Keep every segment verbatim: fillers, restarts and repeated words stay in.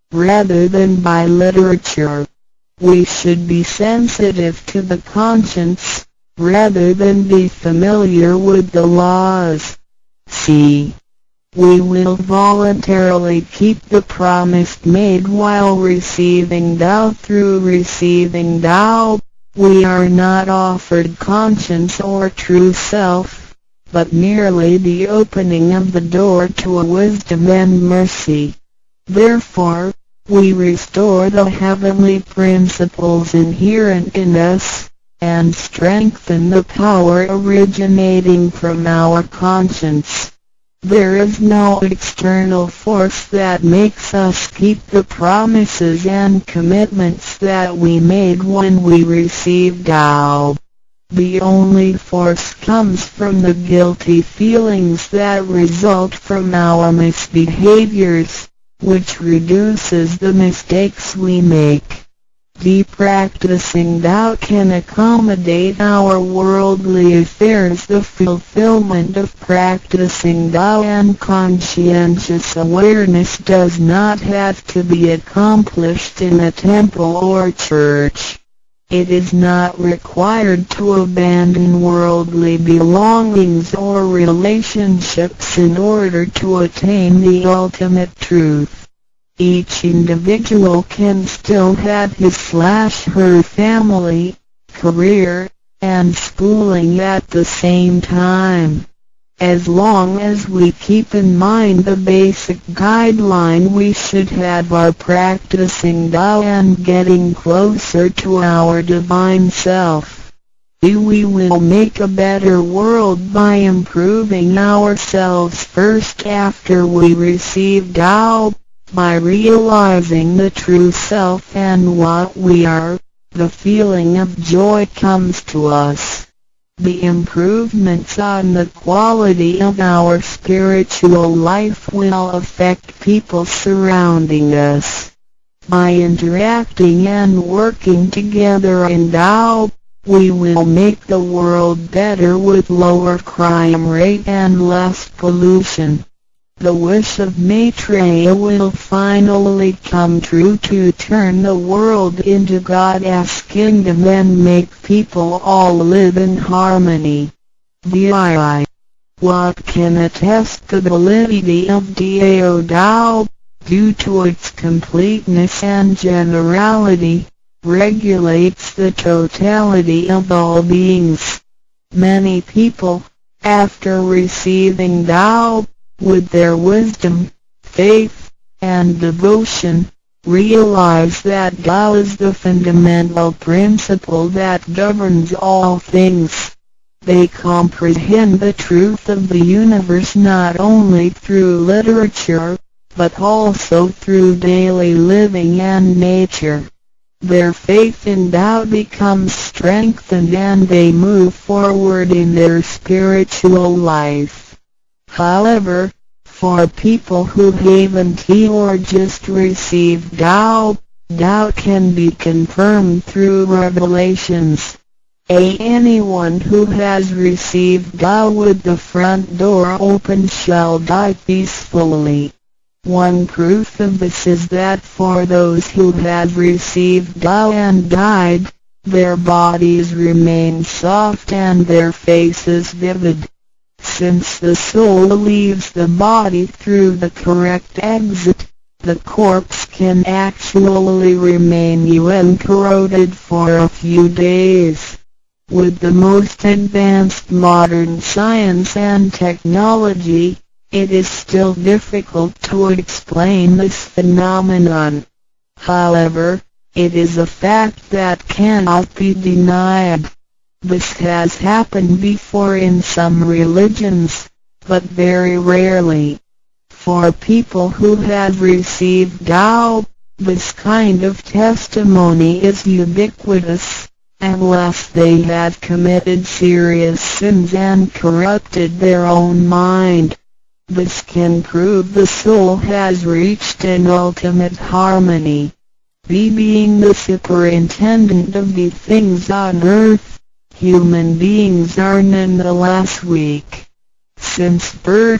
rather than by literature. We should be sensitive to the conscience, rather than be familiar with the laws. C. We will voluntarily keep the promise made while receiving Tao. Through receiving Tao, we are not offered conscience or true self, but merely the opening of the door to a wisdom and mercy. Therefore, we restore the heavenly principles inherent in us, and strengthen the power originating from our conscience. There is no external force that makes us keep the promises and commitments that we made when we received Tao. The only force comes from the guilty feelings that result from our misbehaviors, which reduces the mistakes we make. The practicing Tao can accommodate our worldly affairs. The fulfillment of practicing Tao and conscientious awareness does not have to be accomplished in a temple or church. It is not required to abandon worldly belongings or relationships in order to attain the ultimate truth. Each individual can still have his slash her family, career, and schooling at the same time. As long as we keep in mind the basic guideline, we should have our practicing Tao and getting closer to our divine self. We will make a better world by improving ourselves first after we receive Tao. By realizing the true self and what we are, the feeling of joy comes to us. The improvements on the quality of our spiritual life will affect people surrounding us. By interacting and working together in Tao, we will make the world better with lower crime rate and less pollution. The wish of Maitreya will finally come true to turn the world into God's kingdom and make people all live in harmony. V I What can attest the validity of Dao Tao, due to its completeness and generality, regulates the totality of all beings. Many people, after receiving Tao, with their wisdom, faith, and devotion, realize that Tao is the fundamental principle that governs all things. They comprehend the truth of the universe not only through literature, but also through daily living and nature. Their faith in Tao becomes strengthened and they move forward in their spiritual life. However, for people who haven't or just received Tao, Tao can be confirmed through revelations. A anyone who has received Tao with the front door open shall die peacefully. One proof of this is that for those who have received Tao and died, their bodies remain soft and their faces vivid. Since the soul leaves the body through the correct exit, the corpse can actually remain uncorroded for a few days. With the most advanced modern science and technology, it is still difficult to explain this phenomenon. However, it is a fact that cannot be denied. This has happened before in some religions, but very rarely. For people who have received Tao, this kind of testimony is ubiquitous, unless they have committed serious sins and corrupted their own mind. This can prove the soul has reached an ultimate harmony. He being the superintendent of the things on earth, human beings are nonetheless weak. Since birth,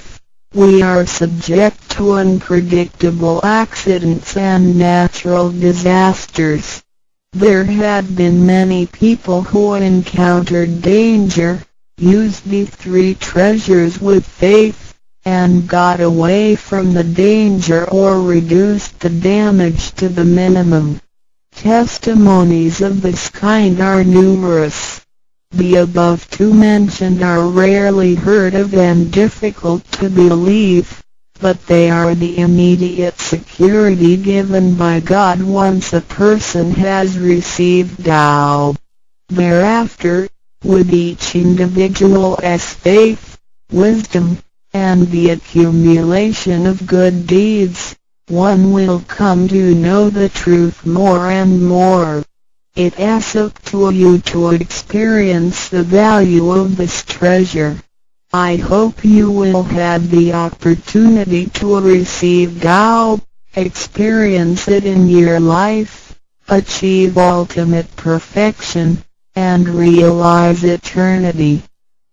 we are subject to unpredictable accidents and natural disasters. There had been many people who encountered danger, used the three treasures with faith, and got away from the danger or reduced the damage to the minimum. Testimonies of this kind are numerous. The above two mentioned are rarely heard of and difficult to believe, but they are the immediate security given by God once a person has received Tao. Thereafter, with each individual's faith, wisdom, and the accumulation of good deeds, one will come to know the truth more and more. It is up to you to experience the value of this treasure. I hope you will have the opportunity to receive Tao, experience it in your life, achieve ultimate perfection, and realize eternity.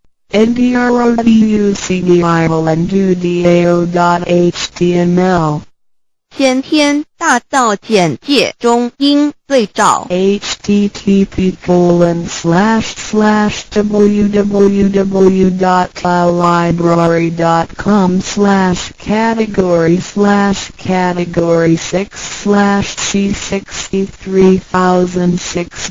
Ndroducdao.html 先天大道简介中英对照 http colon slash slash www.taolibrary.com slash category slash category six slash c sixty-three thousand six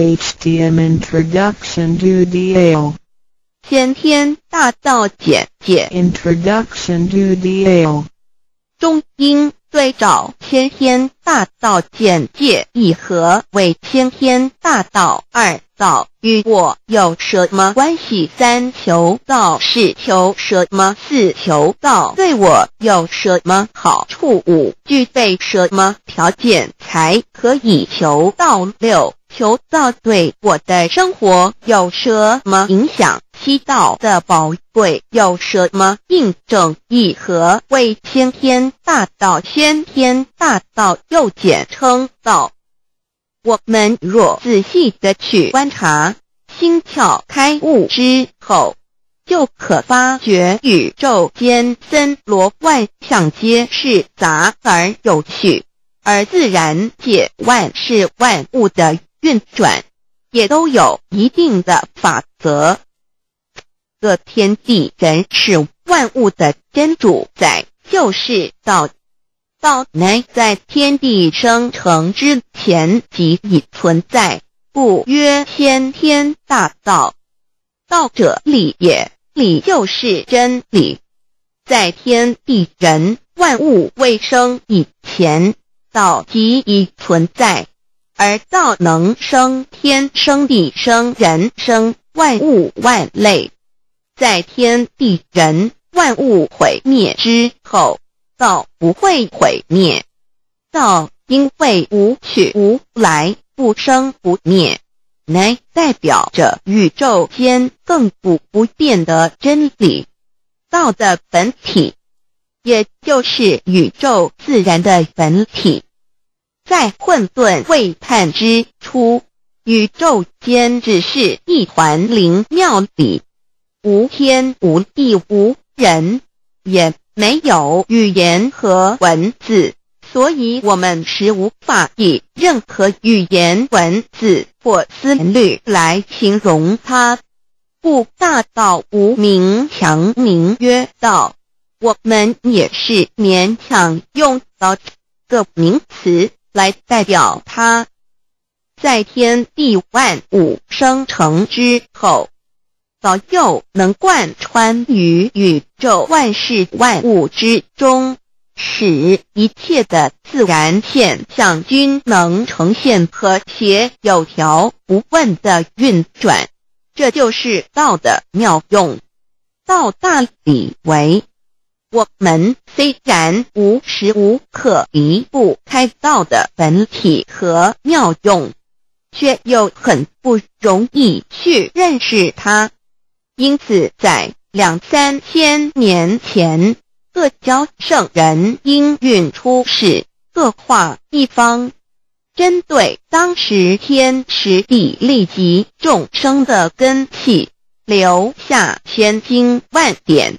.htm Introduction to Tao 先天大道简介 Introduction to Tao 中英对照先天大道简介一和为先天大道，二道与我有什么关系？三求道是求什么？四求道对我有什么好处？五具备什么条件才可以求道？六求道对我的生活有什么影响？七道的宝贵有什么印证？一和为先天大道，先天大道又简称道。我们若仔细地去观察，心窍开悟之后，就可发觉宇宙间森罗万象皆是杂而有序，而自然界万事万物的运转也都有一定的法则。这天地人是万物的真主宰，就是道。道乃在天地生成之前即已存在，故曰先天大道。道者理也，理就是真理。在天地人万物未生以前，道即已存在，而道能生天生地生人生万物万类。在天地人万物毁灭之后，道不会毁灭。道因为无去无来，不生不灭，乃代表着宇宙间亘古不变的真理。道的本体，也就是宇宙自然的本体。在混沌未探之初，宇宙间只是一团灵妙理，无天无地无人，也没有语言和文字，所以我们是无法以任何语言文字或思虑来形容它。故大道无名强名曰道，我们也是勉强用到这个名词来代表它。在天地万物生成之后，早就能贯穿于宇宙万事万物之中，使一切的自然现象均能呈现和谐有条不紊的运转。这就是道的妙用。道大理为，我们虽然无时无刻离不开道的本体和妙用，却又很不容易去认识它。因此在两三千年前，各教圣人应运出世，各化一方，针对当时天时地利及众生的根器，留下千经万典，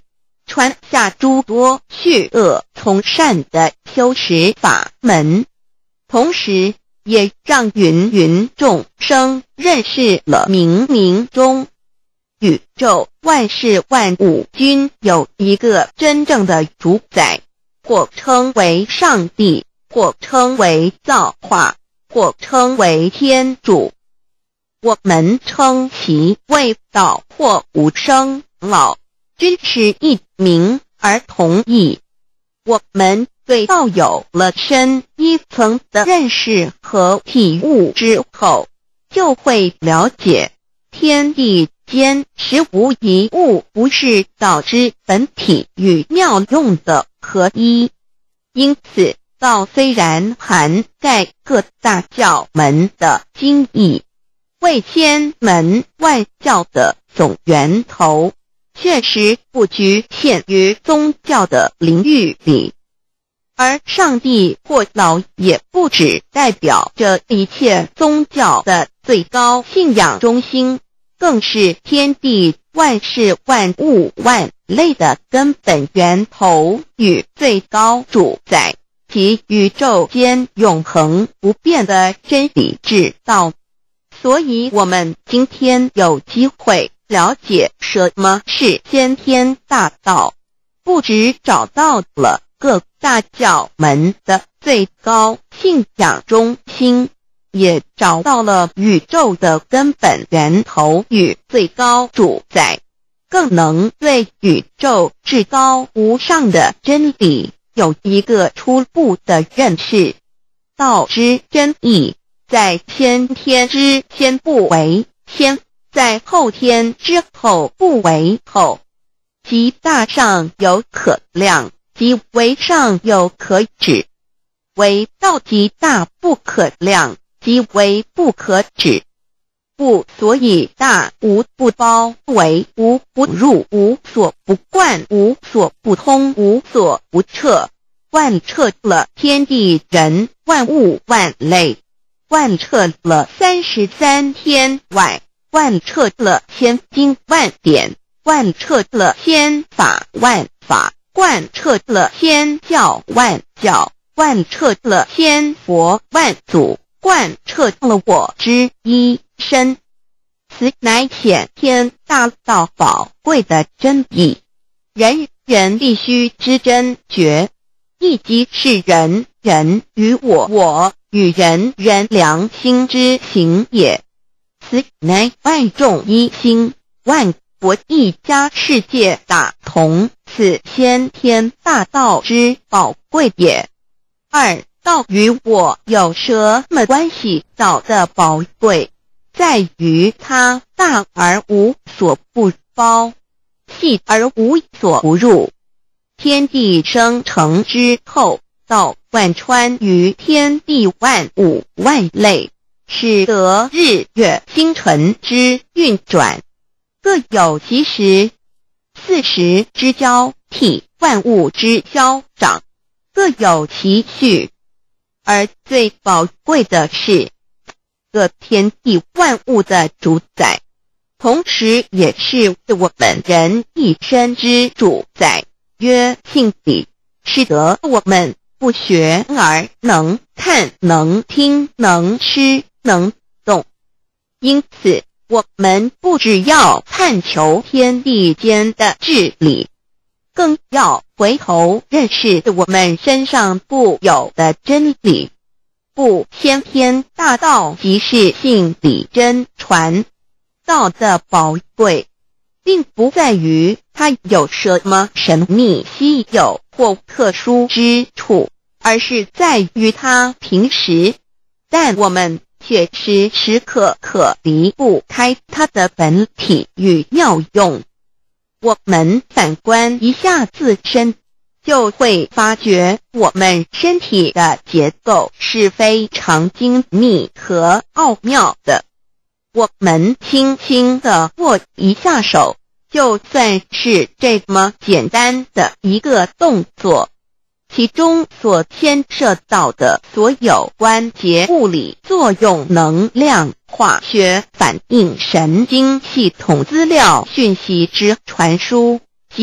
传下诸多去恶从善的修持法门，同时也让芸芸众生认识了冥冥中宇宙万事万物均有一个真正的主宰，或称为上帝，或称为造化，或称为天主。我们称其为道或无生老，均是一名而同义。我们对道有了深一层的认识和体悟之后，就会了解天地间实无一物不是道之本体与妙用的合一。因此道虽然涵盖各大教门的经义，为千门万教的总源头，确实不局限于宗教的领域里。而上帝或老也不只代表着一切宗教的最高信仰中心，更是天地万事万物万类的根本源头与最高主宰，及宇宙间永恒不变的真理之道。所以我们今天有机会了解什么是先天大道，不只找到了各大教门的最高信仰中心，也找到了宇宙的根本源头与最高主宰，更能对宇宙至高无上的真理有一个初步的认识。道之真义，在先天之先不为先，在后天之后不为后，即大上有可量，即为上有可止，为道即大不可量，即为不可止。不所以大无不包，为无不入，无所不贯，无所不通，无所不彻，贯彻了天地人万物万类，贯彻了三十三天外，贯彻了千经万典，贯彻了千法万法，贯彻了千教万教，贯彻了千佛万祖，贯彻了我之一身。此乃显天大道宝贵的真义，人人必须知真觉，亦即是人人与我我与人人良心之行也。此乃万众一心，万国一家，世界大同，此先天大道之宝贵也。二、道与我有什么关系？道的宝贵在于它大而无所不包，细而无所不入。天地生成之后，道贯穿于天地万物万类，使得日月星辰之运转各有其时，四时之交替，万物之消长各有其序。而最宝贵的是，各天地万物的主宰，同时也是我们人一生之主宰，曰性理，使得我们不学而能看，能听，能吃，能动。因此我们不只要探求天地间的治理，更要回头认识我们身上固有的真理。不，先天大道即是性理真传。道的宝贵并不在于它有什么神秘稀有或特殊之处，而是在于它平时，但我们却时时刻刻离不开它的本体与妙用。我们反观一下自身，就会发觉我们身体的结构是非常精密和奥妙的。我们轻轻地握一下手，就算是这么简单的一个动作，其中所牵涉到的所有关节物理作用、能量、化学反应、神经系统资料讯息之传输及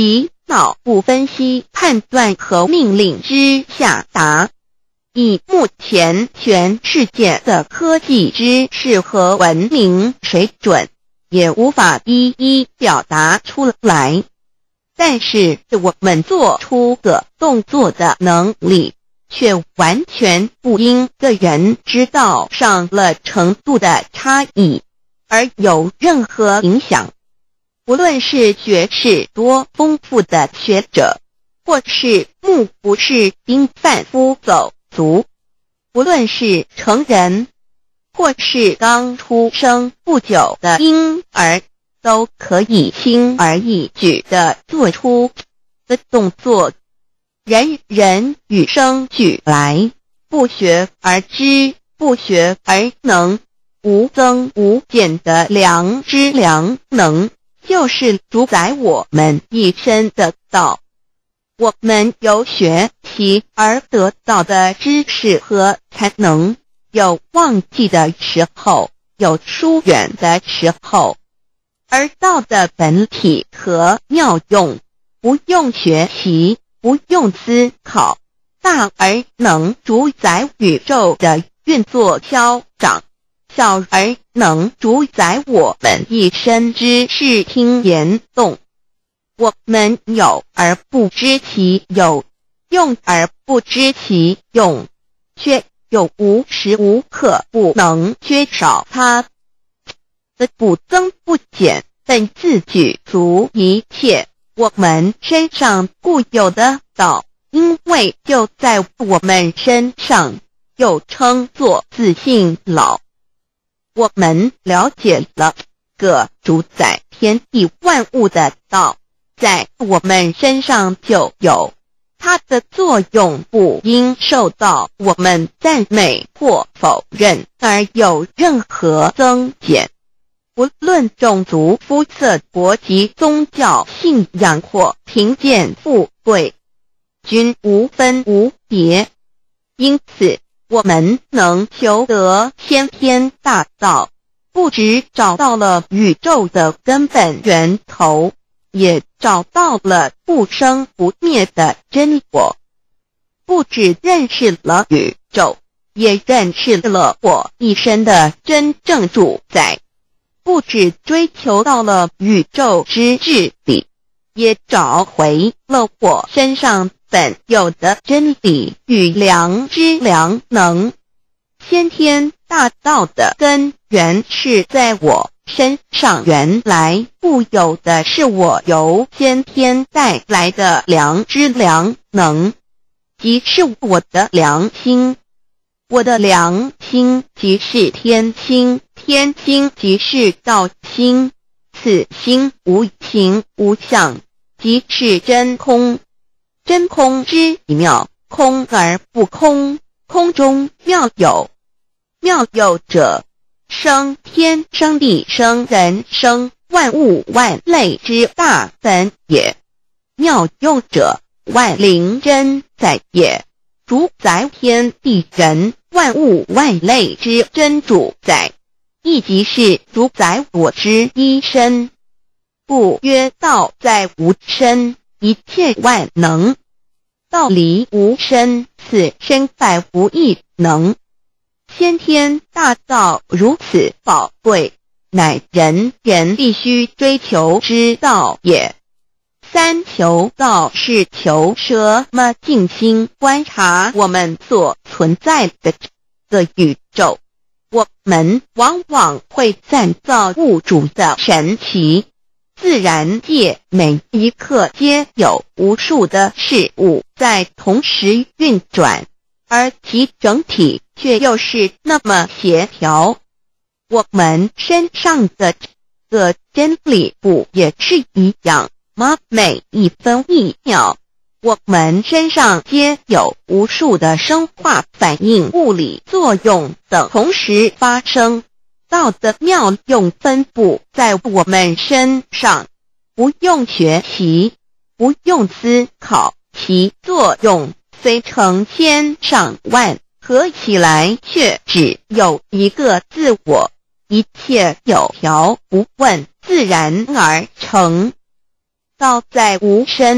脑部分析判断和命令之下达。以目前全世界的科技知识和文明水准，也无法一一表达出来。但是我们做出个动作的能力，却完全不因个人知道上了程度的差异而有任何影响。无论是学识多丰富的学者，或是目不识丁贩夫走卒，无论是成人，或是刚出生不久的婴儿，都可以轻而易举地做出的动作。人人与生俱来，不学而知，不学而能，无增无减的良知良能，就是主宰我们一生的道。我们有学习而得到的知识和才能，有忘记的时候，有疏远的时候，而道的本体和妙用，不用学习，不用思考，大而能主宰宇宙的运作消长，小而能主宰我们一生之视听言动。我们有而不知其有，用而不知其用，却又无时无刻不能缺少它的不增不减，本自具足一切我们身上固有的道，因为就在我们身上，又称作自性老。我们了解了个主宰天地万物的道，在我们身上就有，它的作用不应受到我们赞美或否认而有任何增减。无论种族、肤色、国籍、宗教、信仰或贫贱富贵，均无分无别。因此，我们能求得先天大道，不只找到了宇宙的根本源头，也找到了不生不灭的真我。不只认识了宇宙，也认识了我一生的真正主宰。不只追求到了宇宙之至理，也找回了我身上本有的真理与良知良能。先天大道的根源是在我身上，原来固有的是我由先天带来的良知良能，即是我的良心。我的良心即是天心，天心即是道心，此心无形无相，即是真空。真空之妙，空而不空，空中妙有。妙有者，生天生地生人生万物万类之大本也。妙用者，万灵真在也，主宰天地人万物万类之真主宰，亦即是主宰我之一身。故曰道在无身，一切万能。道离无身，此身在无一能。先天大道如此宝贵，乃人人必须追求之道也。三求道是求什么？静心观察我们所存在的这个宇宙，我们往往会赞造物主的神奇。自然界每一刻皆有无数的事物在同时运转，而其整体却又是那么协调。我们身上的这个真理不也是一样吗？每一分一秒，我们身上皆有无数的生化反应、物理作用等同时发生。道的妙用分布在我们身上，不用学习，不用思考，其作用虽成千上万，合起来却只有一个自我，一切有条不紊，自然而成。道在无身，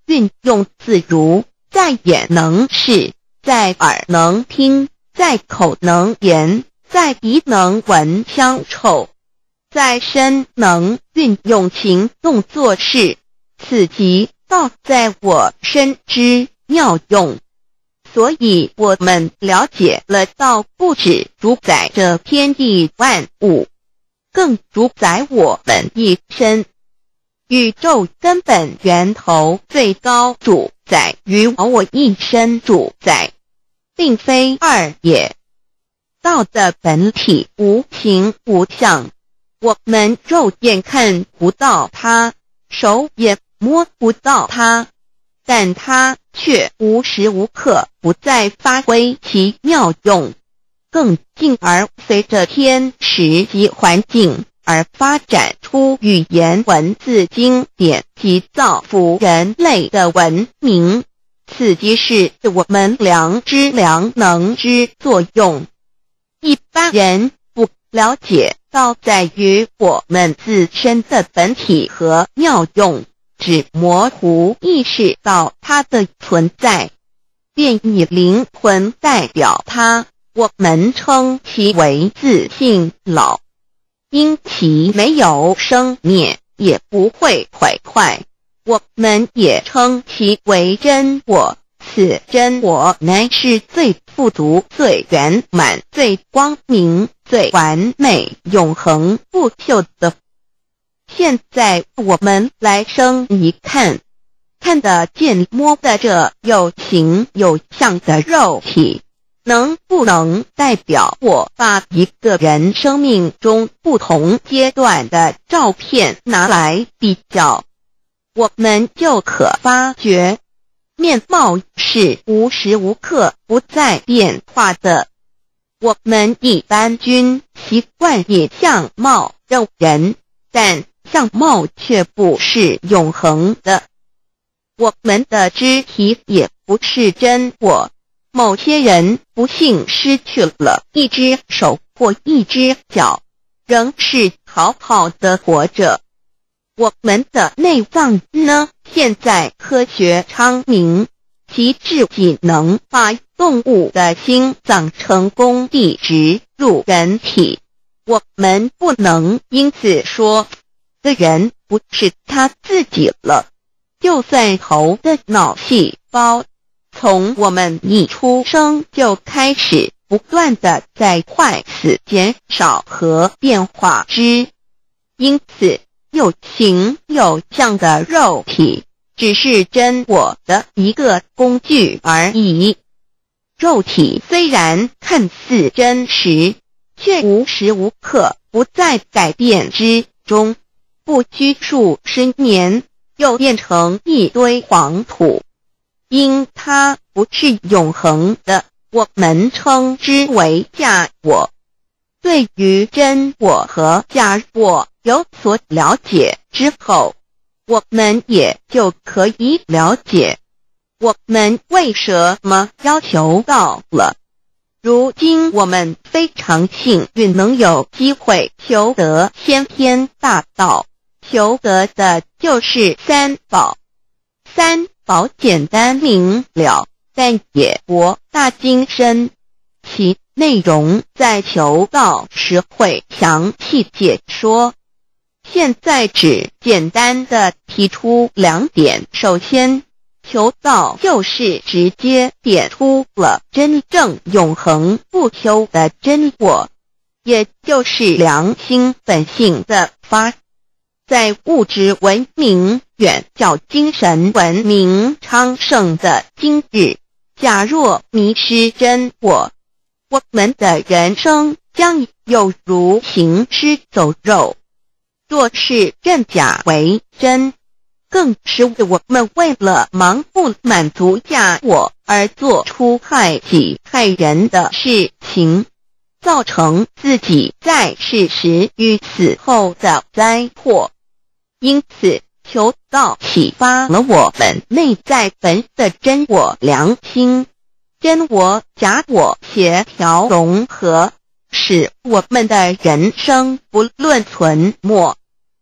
运用自如，在眼能视，在耳能听，在口能言，在鼻能闻香臭，在身能运用行动做事，此即道在我身之妙用。所以我们了解了道不只主宰这天地万物，更主宰我们一身。宇宙根本源头最高主宰于我一身主宰，并非二也。道的本体无形无相，我们肉眼看不到它，手也摸不到它，但它却无时无刻不在发挥其妙用，更进而随着天时及环境而发展出语言文字经典及造福人类的文明，此即是我们良知良能之作用。一般人不了解道在于我们自身的本体和妙用，只模糊意识到它的存在，便以灵魂代表它，我们称其为自性老。因其没有生灭，也不会毁坏，我们也称其为真我。此真我乃是最富足、最圆满、最光明、最完美、永恒不朽的。现在我们来生一看，看得见摸得着有形有相的肉体，能不能代表我把一个人生命中不同阶段的照片拿来比较，我们就可发觉面貌是无时无刻不在变化的。我们一般均习惯以相貌认人，但相貌却不是永恒的。我们的肢体也不是真我，某些人不幸失去了一只手或一只脚，仍是好好的活着。我们的内脏呢？现在科学昌明，其至仅能把动物的心脏成功地植入人体。我们不能因此说这人不是他自己了。就算头的脑细胞从我们一出生就开始不断地在坏死、减少和变化之，因此有形有相的肉体只是真我的一个工具而已。肉体虽然看似真实，却无时无刻不在改变之中，不拘数十年又变成一堆黄土。因它不是永恒的，我们称之为假我。对于真我和假我有所了解之后，我们也就可以了解我们为什么要求道了。如今我们非常幸运能有机会求得先天大道，求得的就是三宝。三宝简单明了，但也博大精深，其内容在求道时会详细解说。现在只简单的提出两点。首先，求道就是直接点出了真正永恒不朽的真我，也就是良心本性的发。在物质文明远较精神文明昌盛的今日，假若迷失真我，我们的人生将有如行尸走肉。若是认假为真，更是我们为了盲目满足假我而做出害己害人的事情，造成自己在世时与死后的灾祸。因此，求道启发了我们内在本的真我良心，真我假我协调融合，使我们的人生不论存没，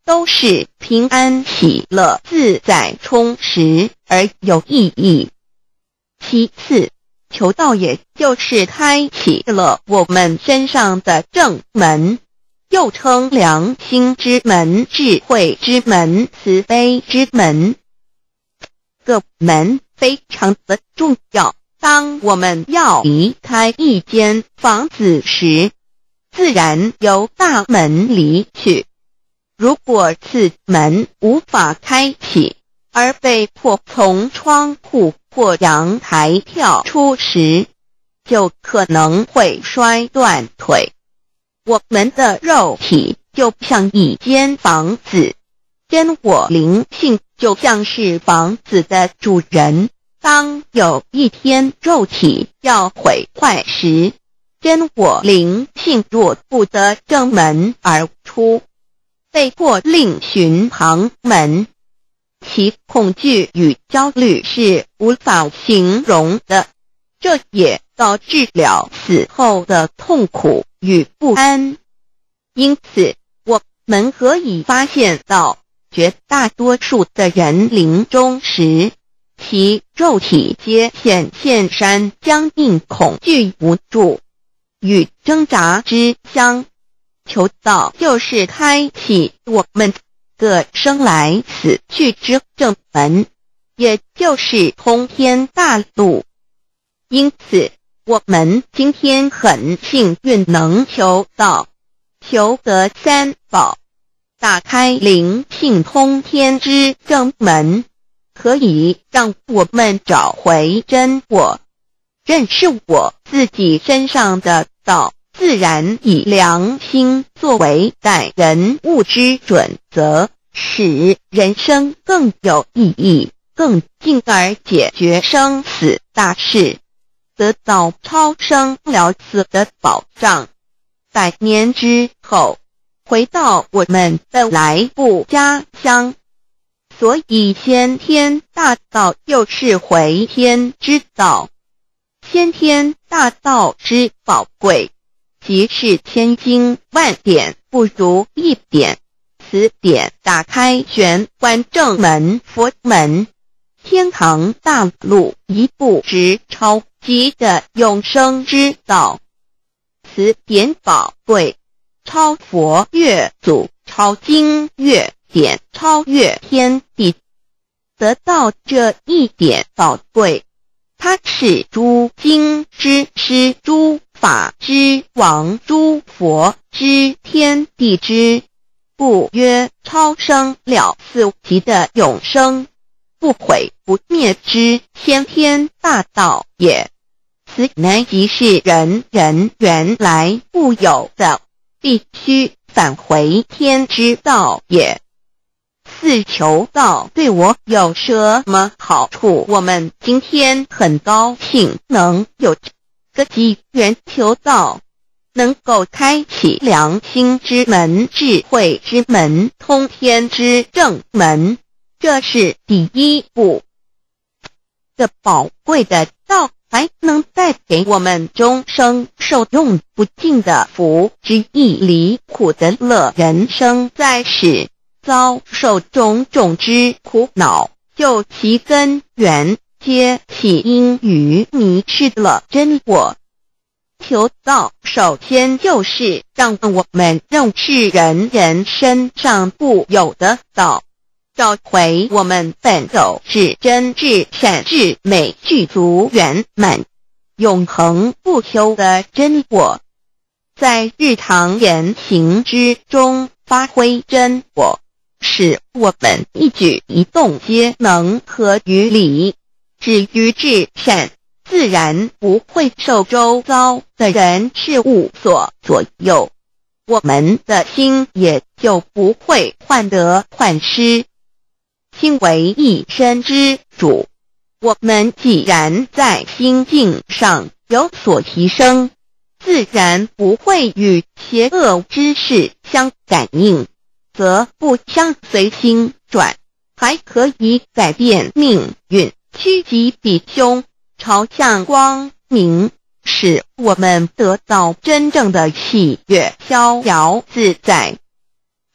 都是平安喜乐、自在充实而有意义。其次，求道也就是开启了我们身上的正门，又称良心之门、智慧之门、慈悲之门。这个门非常的重要。当我们要离开一间房子时，自然由大门离去。如果此门无法开启，而被迫从窗户或阳台跳出时，就可能会摔断腿。我们的肉体就像一间房子，真我灵性就像是房子的主人。当有一天肉体要毁坏时，真我灵性若不得正门而出，被迫另寻旁门，其恐惧与焦虑是无法形容的，这也导致了死后的痛苦与不安。因此，我们可以发现到，绝大多数的人临终时，其肉体皆显现山僵硬、恐惧、无助与挣扎之相。求道就是开启我们个生来死去之正门，也就是通天大路。因此，我们今天很幸运能求道，求得三宝，打开灵性通天之正门，可以让我们找回真我，认识我自己身上的道，自然以良心作为待人物之准则，使人生更有意义，更进而解决生死大事，得到超生了死的保障。百年之后，回到我们的来步家乡。所以先天大道又是回天之道，先天大道之宝贵，即是千金万点不如一点。此点打开玄关正门佛门，天堂大路一步直超级的永生之道。此点宝贵，超佛越祖，超经越点，超越天地。得到这一点宝贵，它是诸经之师，诸法之王，诸佛之天地之故曰超生了四极的永生，不毁不灭之先天大道也。此乃即是人人原来固有的，必须返回天之道也。四求道对我有什么好处？我们今天很高兴能有这个机缘求道，能够开启良心之门、智慧之门、通天之正门，这是第一步。这宝贵的道还能带给我们终生受用不尽的福之益，离苦的乐。人生在世，遭受种种之苦恼，就其根源皆起因于迷失了真我。求道首先就是让我们认识人人身上固有的道，找回我们本有至真至善至美具足圆满永恒不朽的真我，在日常言行之中发挥真我，使我们一举一动皆能合于理，止于至善，自然不会受周遭的人事物所左右，我们的心也就不会患得患失。心为一身之主，我们既然在心境上有所提升，自然不会与邪恶之事相感应，则不相随心转，还可以改变命运，趋吉避凶，朝向光明，使我们得到真正的喜悦、逍遥自在。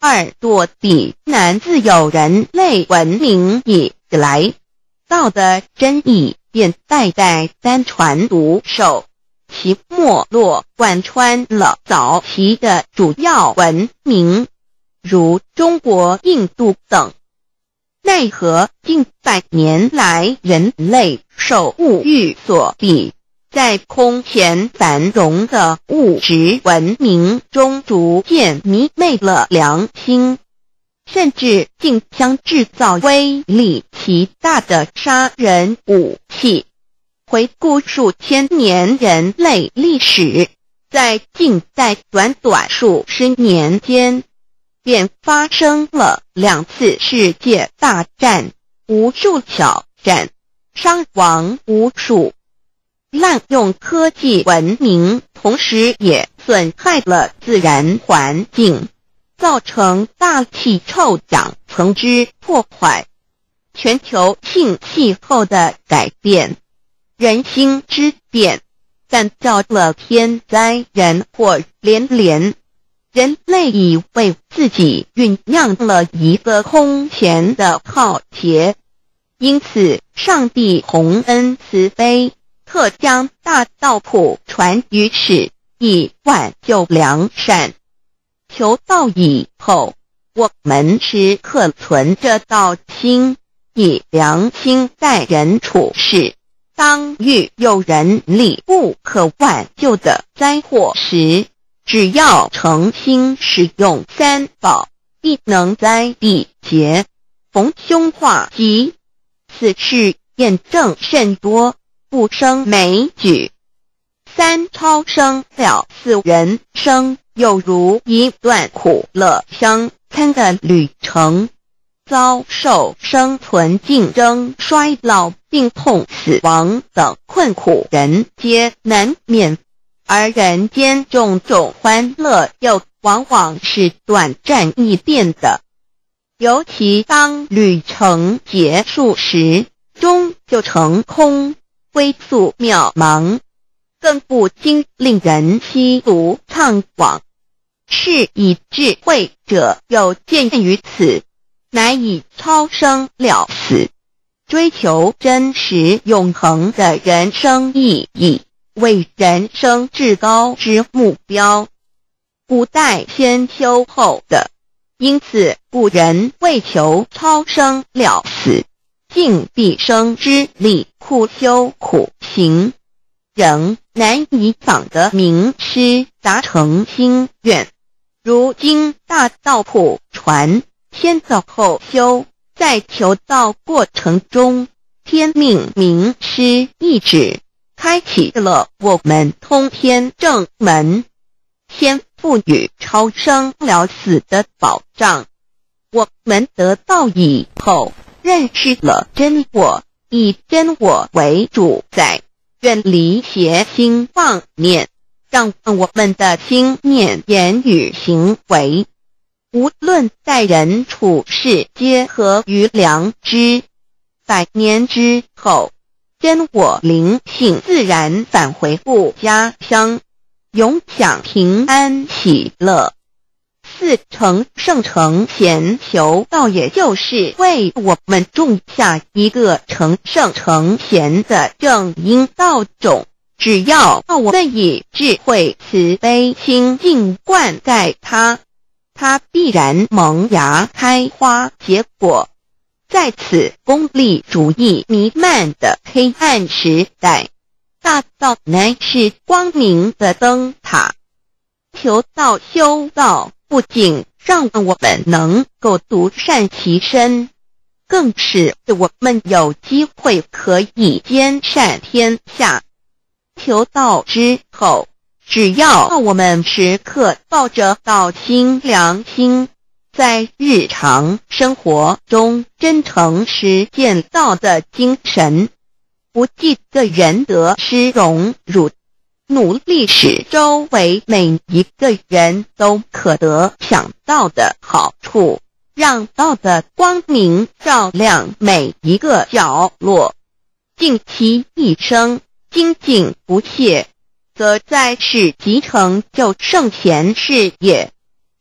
二多地南自有人类文明以来，道的真义便代代单传独授，其没落贯穿了早期的主要文明，如中国、印度等。奈何近百年来人类受物欲所逼，在空前繁荣的物质文明中逐渐迷昧了良心，甚至竟将制造威力极大的杀人武器。回顾数千年人类历史，在近代短短数十年间，便发生了两次世界大战，无数挑战，伤亡无数。滥用科技文明，同时也损害了自然环境，造成大气臭氧层之破坏，全球性气候的改变，人心之变，干造了天灾人祸连连。人类已为自己酝酿了一个空前的浩劫，因此上帝洪恩慈悲，特将大道谱传于世，以挽救良善。求道以后，我们时刻存着道心，以良心待人处事。当遇有人力不可挽救的灾祸时，只要诚心使用三宝，必能灾必劫，逢凶化吉。此事验证甚多，不胜枚举。三超生了四人生，有如一段苦乐相参的旅程，遭受生存竞争、衰老、病痛、死亡等困苦，人皆难免。而人间种种欢乐又往往是短暂易变的，尤其当旅程结束时，终就成空，归宿渺茫，更不禁令人凄毒怅惘。是以智慧者有见于此，乃以超生了死，追求真实永恒的人生意义为人生至高之目标，不待先修后的。因此古人为求超生了死，尽毕生之力苦修苦行，仍难以访得名师达成心愿。如今大道谱传，先造后修，在求道过程中，天命名师一指，开启了我们通天正门，先赋予超生了死的保障。我们得道以后，认识了真我，以真我为主宰，远离邪心妄念，让我们的心念、言语、行为，无论待人处事，皆合于良知。百年之后，真我灵性自然返回故家乡，永享平安喜乐。四成圣成贤求道，也就是为我们种下一个成圣成贤的正因道种。只要我们以智慧慈悲心境灌溉它，它必然萌芽开花结果。在此功利主义弥漫的黑暗时代，大道乃是光明的灯塔。求道修道，不仅让我们能够独善其身，更使我们有机会可以兼善天下。求道之后，只要我们时刻抱着道心良心，在日常生活中真诚实践道的精神，不计个人得失荣辱，努力使周围每一个人都可得享道的好处，让道的光明照亮每一个角落，尽其一生精进不懈，则在世即成就圣贤事业。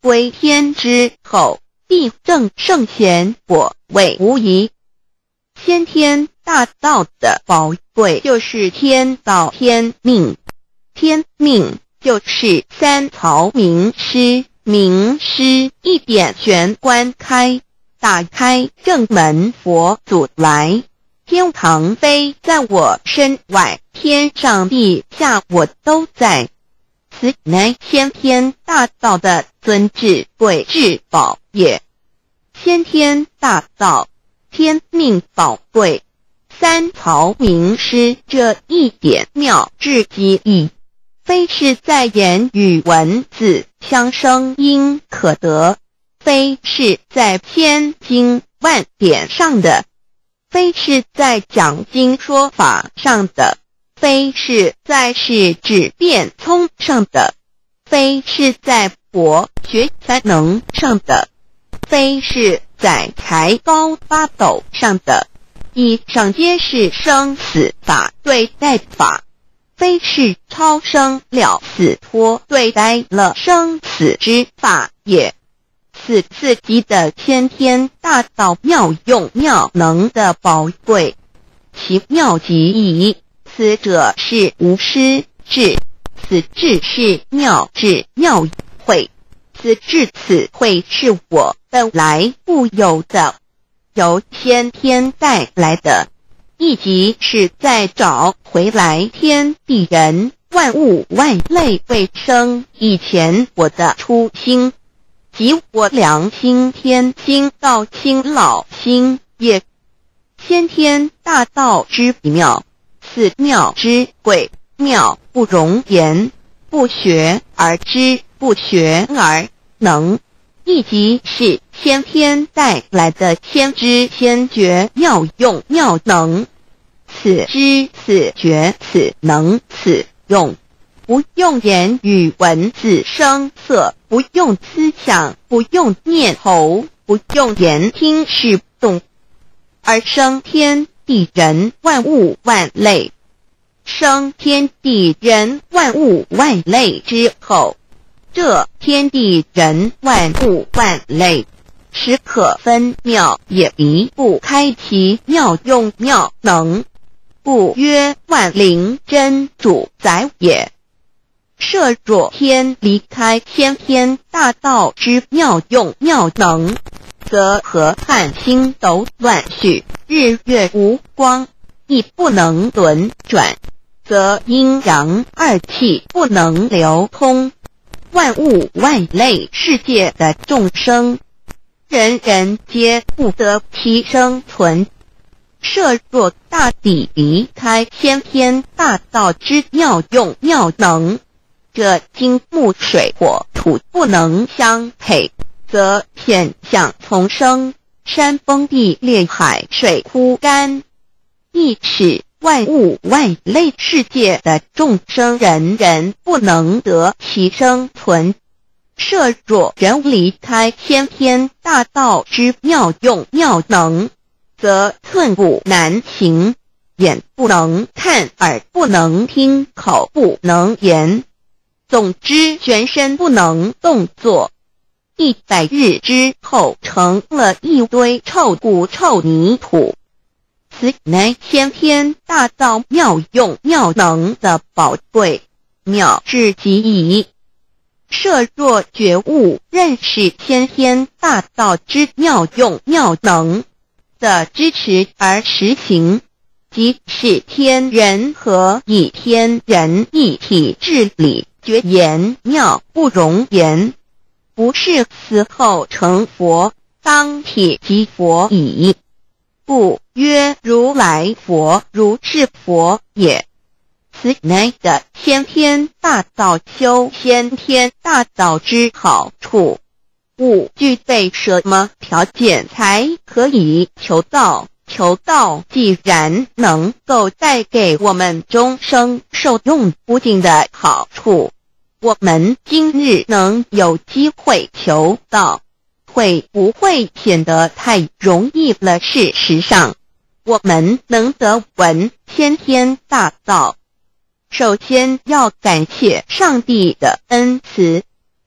归天之后，必正圣贤，果位无疑。先天大道的宝贵就是天道天命，天命就是三曹名师，名师一点玄关开，打开正门，佛祖来，天堂飞在我身外，天上地下我都在。此乃先天大道的尊至贵至宝也。先天大道，天命宝贵，三曹名师这一点妙至极意，非是在言语文字相声音可得，非是在千经万典上的，非是在讲经说法上的，非是在是指变聪上的，非是在博学才能上的，非是在才高八斗上的，以上皆是生死法对待法，非是超生了死脱对待了生死之法也。此次级的先天大道妙用妙能的宝贵，其妙极矣。此者是无师智，此智是妙智妙慧，此智此慧是我本来固有的，由先天带来的，亦即是再找回来天地人万物万类未生以前我的初心，即我良心天心道心老心也。先天大道之妙，此妙之贵，妙不容言，不学而知，不学而能，亦即是先天带来的先知先觉妙用妙能。此知此觉此能此用，不用言语文字声色，不用思想，不用念头，不用言听是动，而生天地人万物万类。生天地人万物万类之后，这天地人万物万类实可分妙，也离不开其妙用妙能，故曰万灵真主宰也。设若天离开先天大道之妙用妙能，则河汉星斗乱序，日月无光，亦不能轮转，则阴阳二气不能流通，万物万类世界的众生，人人皆不得其生存。设若大地离开先天大道之妙用妙能，这金木水火土不能相配，则天象丛生，山崩地裂，海水枯干，亦使万物万类世界的众生人人不能得其生存。设若人离开先天大道之妙用妙能，则寸步难行，眼不能看，耳不能听，口不能言，总之全身不能动作。一百日之后，成了一堆臭骨臭泥土。此乃先天大道妙用妙能的宝贵，妙至极矣。设若觉悟认识先天大道之妙用妙能的支持而实行，即是天人合一，天人一体治理，觉言妙不容言，不是死后成佛，当体即佛矣。故曰如来佛，如是佛也。此乃的先天大道修先天大道之好处。勿具备什么条件才可以求道？求道既然能够带给我们终生受用不尽的好处，我们今日能有机会求道，会不会显得太容易了？事实上，我们能得闻先天大道，首先要感谢上帝的恩慈，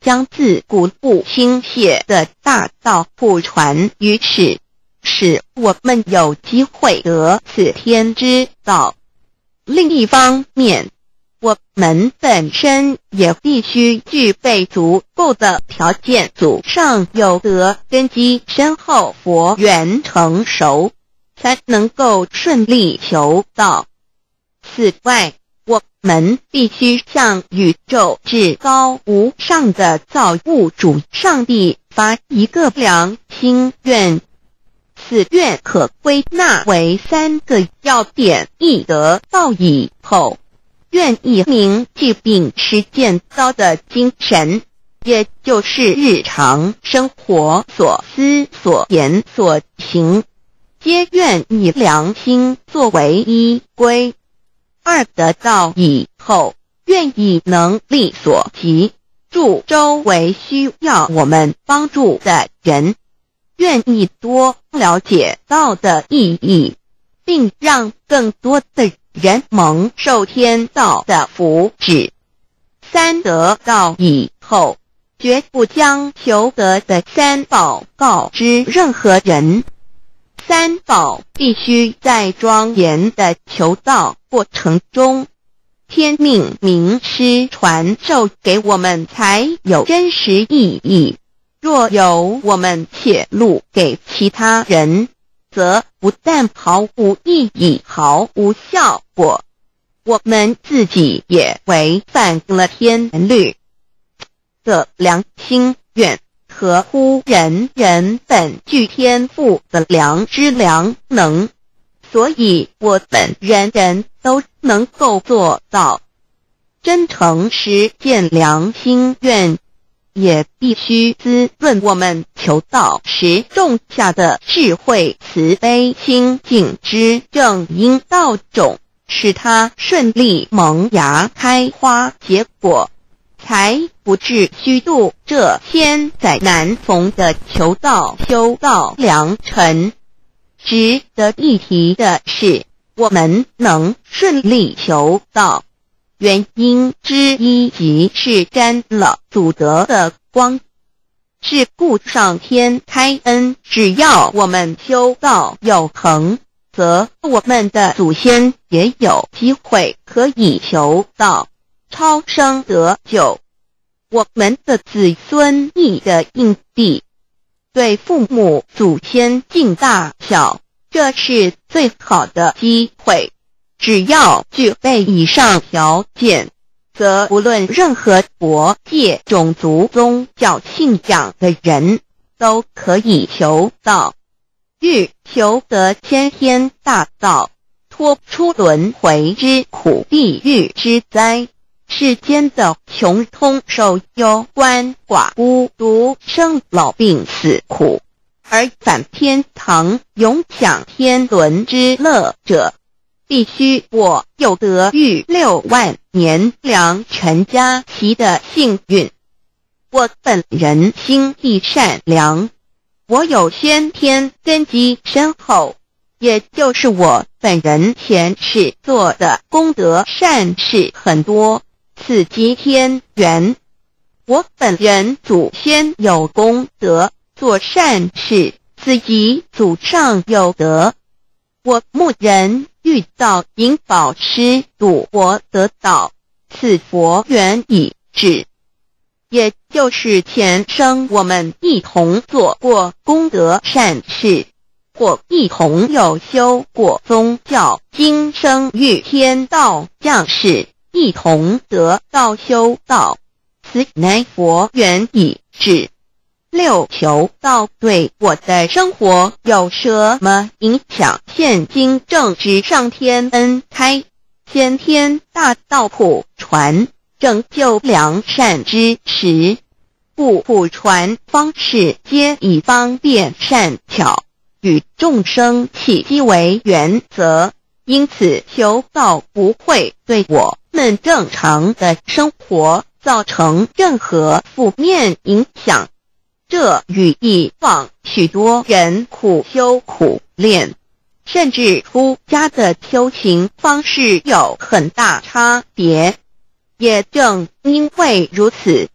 将自古不倾泻的大道普传于世，使我们有机会得此天之道。另一方面，我们本身也必须具备足够的条件，祖上有德，根基深厚，佛缘成熟，才能够顺利求道。此外，我们必须向宇宙至高无上的造物主上帝发一个良心愿，此愿可归纳为三个要点：一得道以后，愿以明即秉实践道的精神，也就是日常生活所思所言所行，皆愿以良心作为依归。二得道以后，愿以能力所及，助周围需要我们帮助的人，愿意多了解道的意义，并让更多的人蒙受天道的福祉。三得道以后，绝不将求得的三宝告知任何人。三宝必须在庄严的求道过程中，天命名师传授给我们才有真实意义。若由我们泄露给其他人，则不但毫无意义，毫无效果，我们自己也违反了天律。这良心愿合乎人人本具天赋的良知良能，所以我们人人都能够做到。真诚实践良心愿，也必须滋润我们求道时种下的智慧、慈悲、清净之正因道种，使它顺利萌芽、开花结果，才不至虚度这千载难逢的求道修道良辰。值得一提的是，我们能顺利求道，原因之一即是沾了祖德的光，是故上天开恩，只要我们修道有恒，则我们的祖先也有机会可以求道超生得救。我们的子孙亦的印地，对父母祖先敬大小，这是最好的机会。只要具备以上条件，则无论任何国界、种族、宗教信仰的人都可以求道。欲求得先天大道，脱出轮回之苦、地狱之灾，世间的穷通受忧、鳏寡孤独、生老病死苦，而返天堂永享天伦之乐者，必须我有得遇六万年良辰佳期的幸运。我本人心地善良，我有先天根基深厚，也就是我本人前世做的功德善事很多，此即天缘。我本人祖先有功德，做善事，此即祖上有德。我牧人遇到引导师度我得道，此佛缘已至，也就是前生我们一同做过功德善事，或一同有修过宗教，今生遇天道降世，一同得道修道，此乃佛缘已至。六求道对我的生活有什么影响？现今正值上天恩开，先天大道普传，拯救良善之时，故普传方式皆以方便善巧，与众生契机为原则，因此求道不会对我们正常的生活造成任何负面影响。这与以往许多人苦修苦练，甚至出家的修行方式有很大差别。也正因为如此，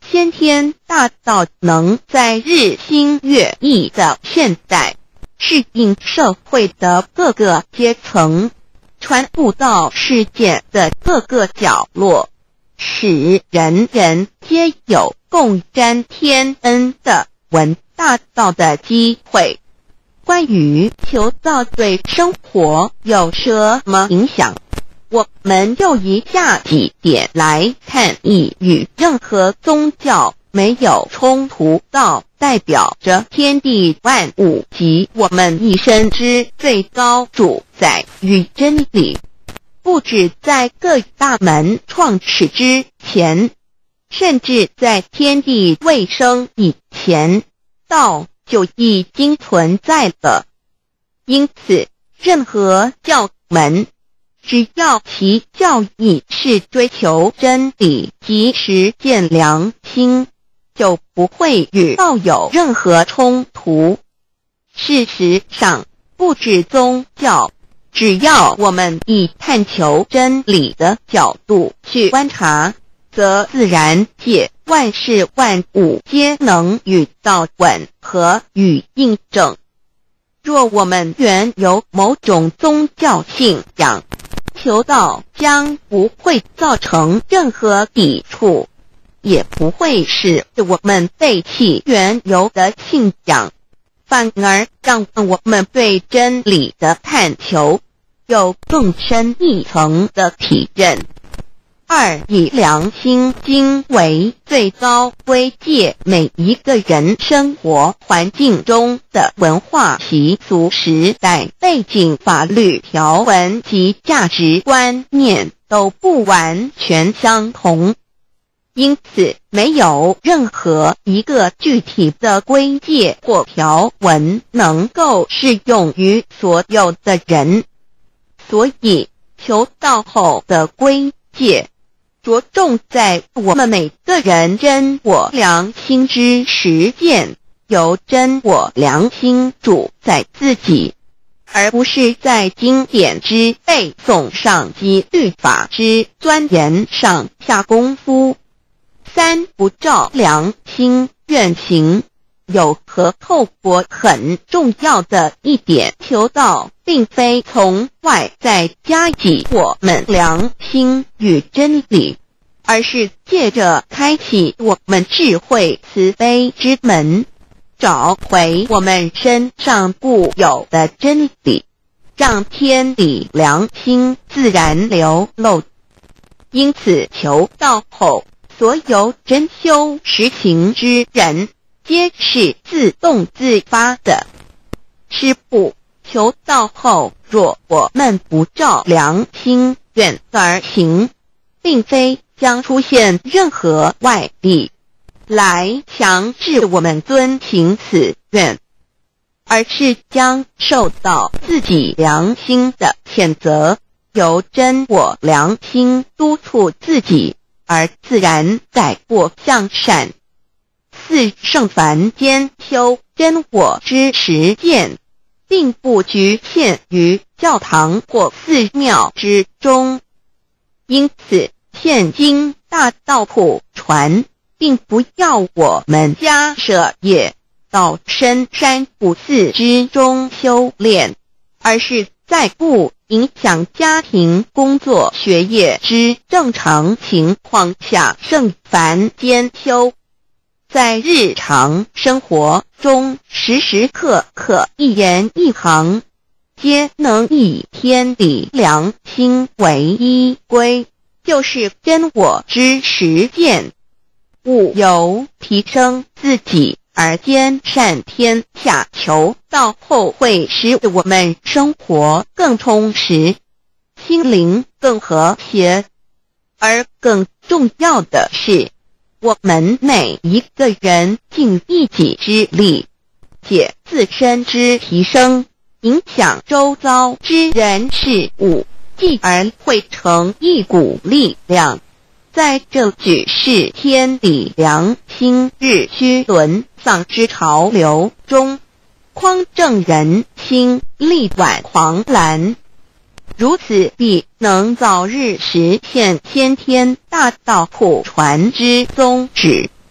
先天大道能在日新月异的现代，适应社会的各个阶层，传布到世界的各个角落，使人人皆有共沾天恩的闻大道的机会。关于求道对生活有什么影响，我们就以下几点来看。一、与任何宗教没有冲突，道代表着天地万物及我们一生之最高主宰与真理。不止在各大门创始之前，甚至在天地未生以前，道就已经存在了。因此，任何教门，只要其教义是追求真理及实践良心，就不会与道有任何冲突。事实上，不止宗教，只要我们以探求真理的角度去观察，则自然界万事万物皆能与道吻合与印证。若我们原有某种宗教信仰，求道将不会造成任何抵触，也不会使我们背弃原有的信仰，反而让我们对真理的探求有更深一层的体认。二、以良心经为最高规戒每一个人生活环境中的文化习俗、时代背景、法律条文及价值观念都不完全相同，因此没有任何一个具体的规戒或条文能够适用于所有的人。所以求道后的规戒着重在我们每个人真我良心之实践，由真我良心主宰自己，而不是在经典之背诵上及律法之钻研上下功夫。三、不照良心愿行。有和透过很重要的一点，求道并非从外在加给我们良心与真理，而是借着开启我们智慧慈悲之门，找回我们身上固有的真理，让天理良心自然流露。因此求道后，所有真修实行之人皆是自动自发的。是不，求道后，若我们不照良心愿而行，并非将出现任何外力来强制我们遵行此愿，而是将受到自己良心的谴责，由真我良心督促自己，而自然改过向善。四、圣凡间修真我之实践，并不局限于教堂或寺庙之中。因此，现今大道普传，并不要我们家舍业到深山古寺之中修炼，而是在不影响家庭、工作、学业之正常情况下圣凡间修。在日常生活中，时时刻刻一言一行，皆能以天理良心为依归，就是真我之实践。务由提升自己而兼善天下，求道后会使我们生活更充实，心灵更和谐。而更重要的是，我们每一个人尽一己之力，借自身之提升，影响周遭之人事物，继而汇成一股力量，在这举世天理良心日趋沦丧之潮流中，匡正人心，力挽狂澜。如此必能早日实现先天大道普传之宗旨，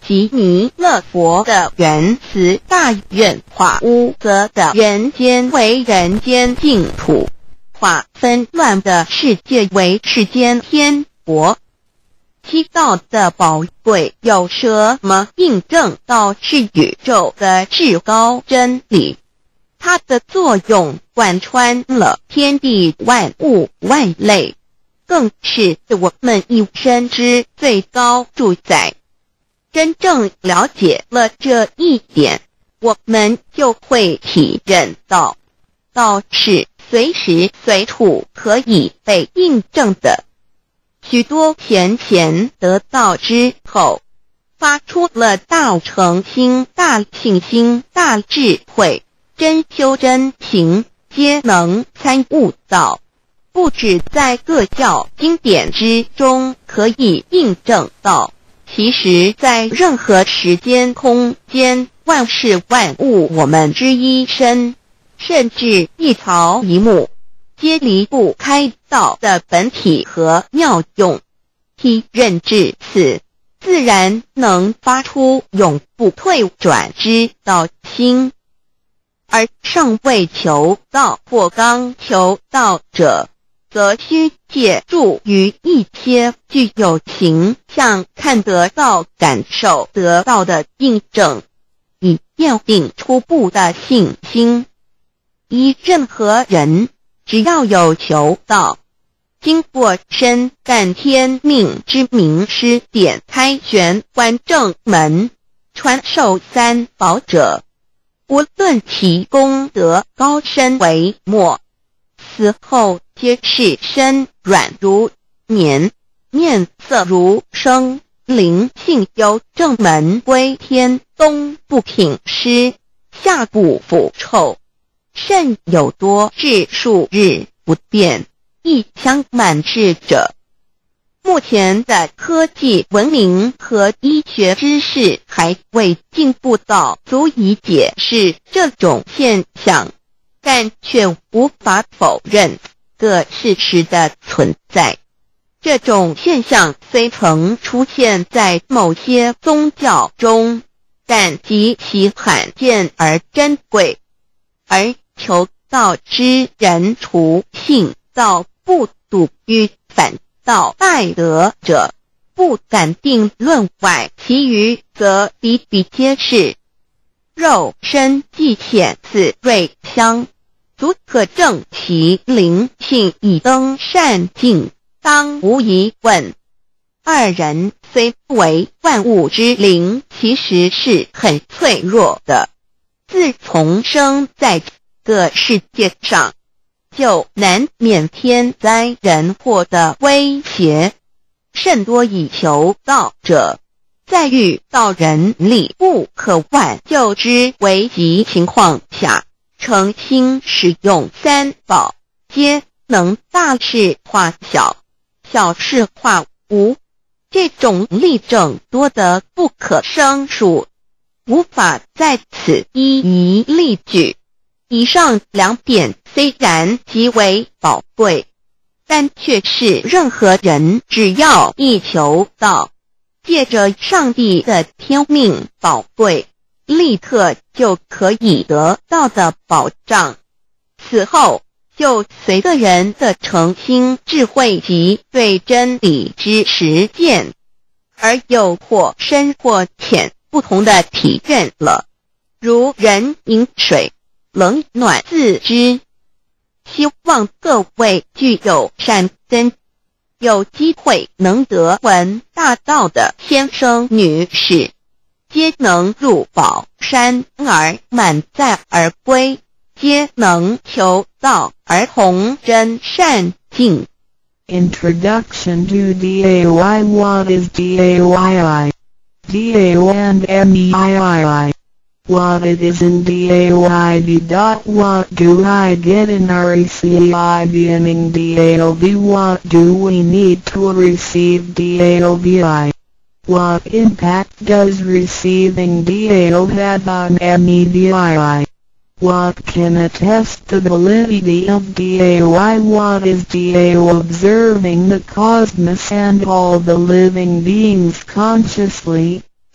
及弥勒佛的原慈大愿化污浊的人间为人间净土，化纷乱的世界为世间天国。七道的宝贵有什么印证到是宇宙的至高真理？它的作用贯穿了天地万物万类，更是我们一生之最高主宰。真正了解了这一点，我们就会体认到，道是随时随处可以被印证的。许多贤贤得道之后，发出了大诚心、大信心、大智慧，真修真行，皆能参悟到，不止在各教经典之中可以印证到，其实在任何时间空间、万事万物我们之一身，甚至一草一木，皆离不开道的本体和妙用。体认至此，自然能发出永不退转之道心。而尚未求道或刚求道者，则需借助于一些具有形象看得到、感受得到的印证，以奠定初步的信心。依任何人，只要有求道，经过深赣天命之名师点开玄关正门，传授三宝者，无论其功德高深为末，死后皆是身软如棉，面色如生，灵性由正门归天，东不品湿，下不腐臭，甚有多至数日不变，一腔满志者。目前的科技文明和医学知识还未进步到足以解释这种现象，但却无法否认个事实的存在。这种现象虽曾出现在某些宗教中，但极其罕见而珍贵，而求道之人除信道不笃于反道拜德者，不敢定论外，其余则比比皆是。肉身既显似瑞香，足可证其灵性已登善境，当无疑问。二人虽不为万物之灵，其实是很脆弱的。自从生在个世界上，就难免天灾人祸的威胁，甚多以求道者，在遇到人力不可挽救之危急情况下，诚心使用三宝，皆能大事化小，小事化无。这种例证多得不可胜数，无法在此一一例举。以上两点虽然极为宝贵，但却是任何人只要一求道，借着上帝的天命宝贵，立刻就可以得到的保障。此后就随个人的诚心、智慧及对真理之实践，而有或深或浅不同的体认了。如人饮水，冷暖自知。希望各位具有善根，有机会能得闻大道的先生女士，皆能入宝山而满载而归，皆能求道而同真善境。 Introduction to D A Y. What is D A Y I? D A O and M E I I I. What it is in D A O I B. What do I get in R E C I beginning D A O B? What do we need to receive D A O B I? What impact does receiving D A O have on M E D I I? What can attest the validity of D A O I? What is D A O observing the cosmos and all the living beings consciously,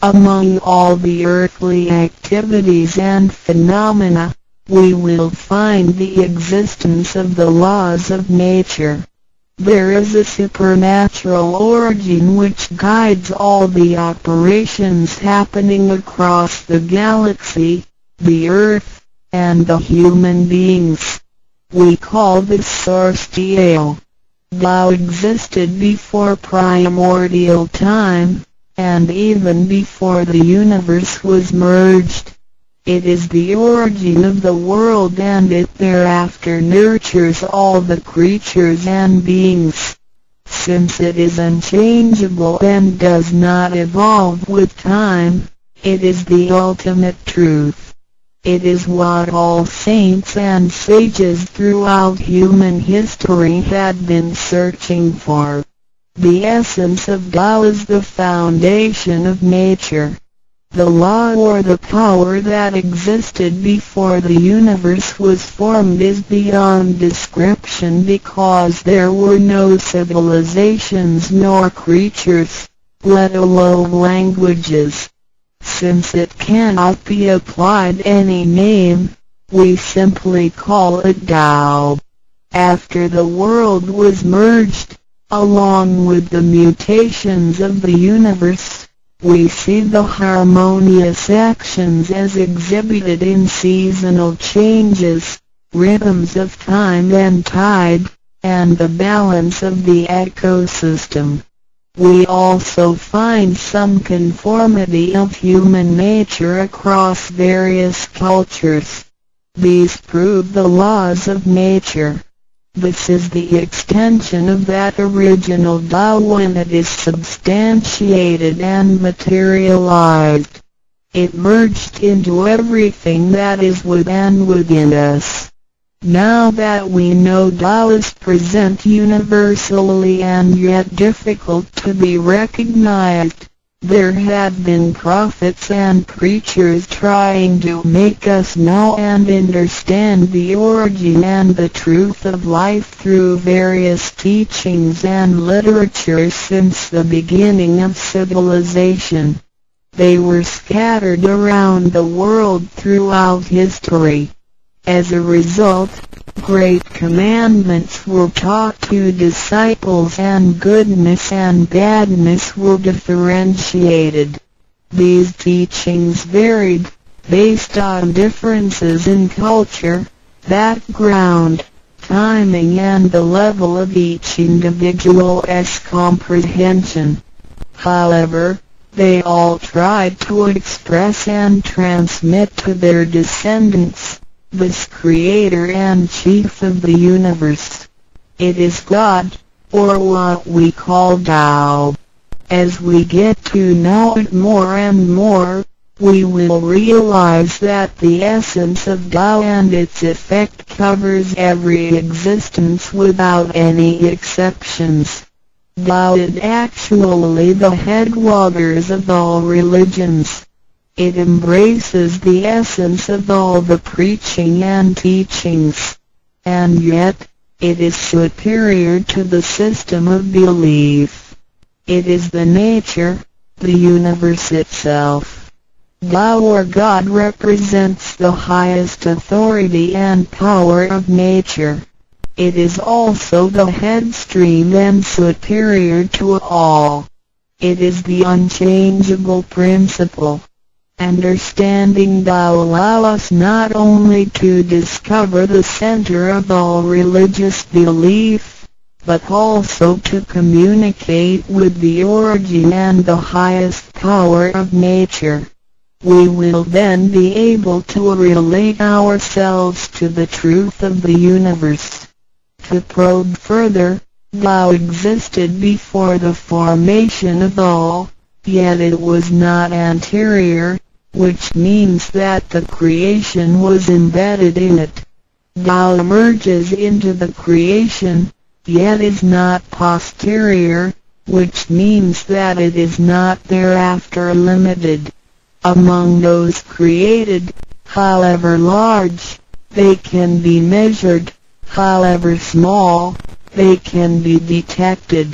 Among all the earthly activities and phenomena, we will find the existence of the laws of nature. There is a supernatural origin which guides all the operations happening across the galaxy, the earth, and the human beings. We call this source Tao. Tao existed before primordial time, and even before the universe was merged. It is the origin of the world, and it thereafter nurtures all the creatures and beings. Since it is unchangeable and does not evolve with time, it is the ultimate truth. It is what all saints and sages throughout human history had been searching for. The essence of Tao is the foundation of nature. The law or the power that existed before the universe was formed is beyond description, because there were no civilizations nor creatures, let alone languages. Since it cannot be applied any name, we simply call it Tao. After the world was merged, along with the mutations of the universe, we see the harmonious actions as exhibited in seasonal changes, rhythms of time and tide, and the balance of the ecosystem. We also find some conformity of human nature across various cultures. These prove the laws of nature. This is the extension of that original Tao when it is substantiated and materialized. It merged into everything that is with and within us. Now that we know Tao is present universally and yet difficult to be recognized, there had been prophets and preachers trying to make us know and understand the origin and the truth of life through various teachings and literature since the beginning of civilization. They were scattered around the world throughout history. As a result, great commandments were taught to disciples and goodness and badness were differentiated. These teachings varied, based on differences in culture, background, timing and the level of each individual's comprehension. However, they all tried to express and transmit to their descendants this Creator and Chief of the universe. It is God, or what we call Tao. As we get to know it more and more, we will realize that the essence of Tao and its effect covers every existence without any exceptions. Tao is actually the headwaters of all religions. It embraces the essence of all the preaching and teachings, and yet, it is superior to the system of belief. It is the nature, the universe itself. Tao or God represents the highest authority and power of nature. It is also the headstream and superior to all. It is the unchangeable principle. Understanding Tao allows us not only to discover the center of all religious belief, but also to communicate with the origin and the highest power of nature. We will then be able to relate ourselves to the truth of the universe. To probe further, Tao existed before the formation of all, yet it was not anterior, which means that the creation was embedded in it. Tao emerges into the creation, yet is not posterior, which means that it is not thereafter limited. Among those created, however large, they can be measured, however small, they can be detected.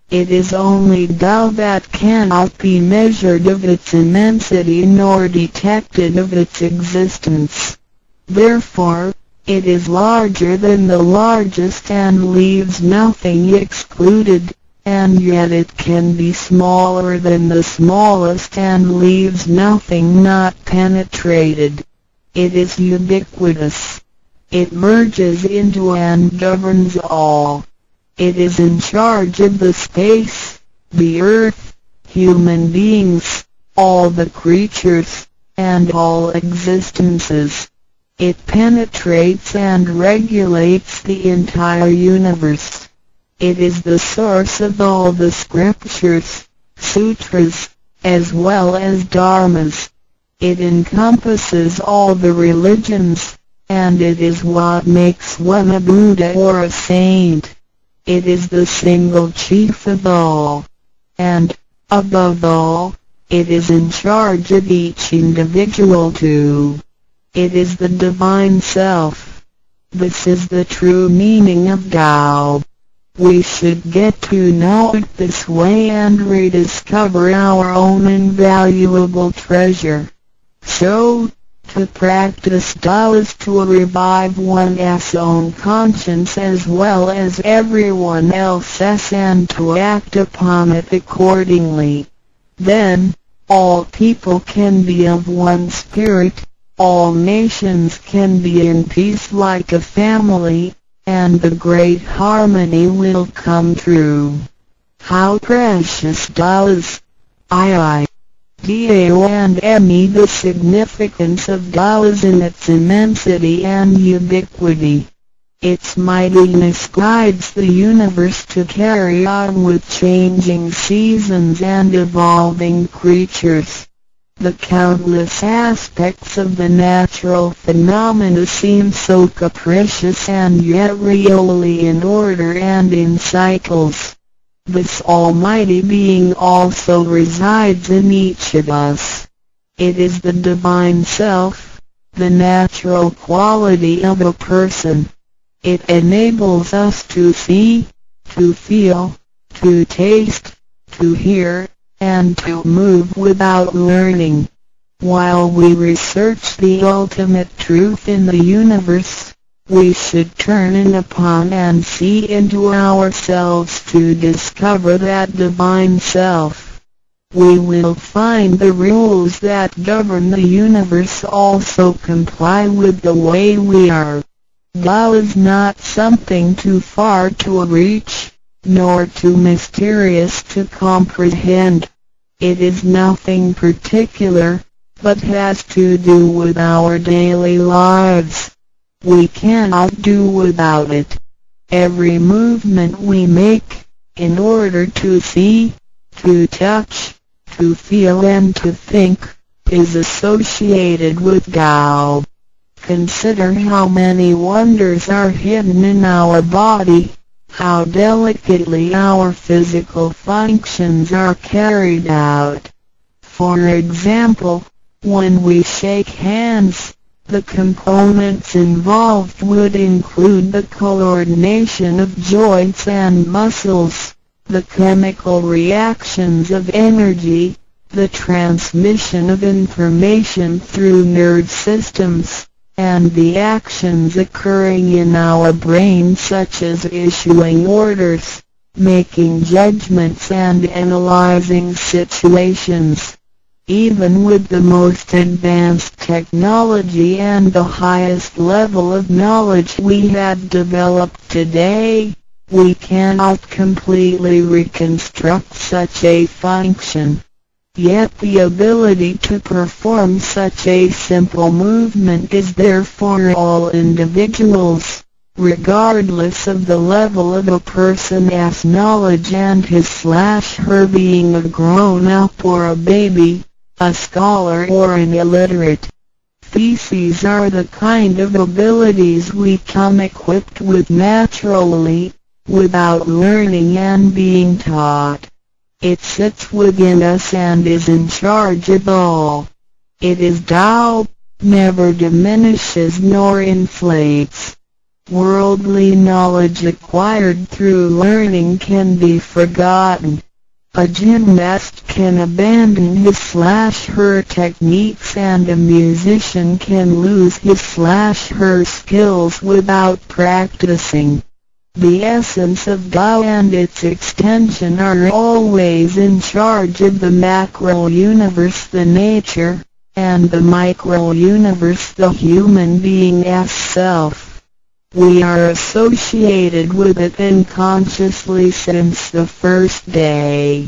It is only Tao that cannot be measured of its immensity nor detected of its existence. Therefore, it is larger than the largest and leaves nothing excluded, and yet it can be smaller than the smallest and leaves nothing not penetrated. It is ubiquitous. It merges into and governs all. It is in charge of the space, the earth, human beings, all the creatures, and all existences. It penetrates and regulates the entire universe. It is the source of all the scriptures, sutras, as well as dharmas. It encompasses all the religions, and it is what makes one a Buddha or a saint. It is the single chief of all. And, above all, it is in charge of each individual too. It is the Divine Self. This is the true meaning of Tao. We should get to know it this way and rediscover our own invaluable treasure. So, to practice Tao is to revive one's own conscience as well as everyone else's and to act upon it accordingly. Then, all people can be of one spirit, all nations can be in peace like a family, and the great harmony will come true. How precious Tao is! I I. Dao and Me. The significance of Tao is in its immensity and ubiquity. Its mightiness guides the universe to carry on with changing seasons and evolving creatures. The countless aspects of the natural phenomena seem so capricious and yet really in order and in cycles. This almighty being also resides in each of us. It is the Divine Self, the natural quality of a person. It enables us to see, to feel, to taste, to hear, and to move without learning. While we research the ultimate truth in the universe, we should turn in upon and see into ourselves to discover that Divine Self. We will find the rules that govern the universe also comply with the way we are. Tao is not something too far to reach, nor too mysterious to comprehend. It is nothing particular, but has to do with our daily lives. We cannot do without it. Every movement we make, in order to see, to touch, to feel and to think, is associated with Tao. Consider how many wonders are hidden in our body, how delicately our physical functions are carried out. For example, when we shake hands, the components involved would include the coordination of joints and muscles, the chemical reactions of energy, the transmission of information through nerve systems, and the actions occurring in our brain such as issuing orders, making judgments and analyzing situations. Even with the most advanced technology and the highest level of knowledge we have developed today, we cannot completely reconstruct such a function. Yet the ability to perform such a simple movement is there for all individuals, regardless of the level of a person's knowledge and his slash her being a grown-up or a baby, a scholar or an illiterate. These are the kind of abilities we come equipped with naturally, without learning and being taught. It sits within us and is in charge of all. It is Tao, never diminishes nor inflates. Worldly knowledge acquired through learning can be forgotten. A gymnast can abandon his slash her techniques, and a musician can lose his slash her skills without practicing. The essence of Tao and its extension are always in charge of the macro-universe, the nature, and the micro-universe, the human being as self. We are associated with it unconsciously since the first day.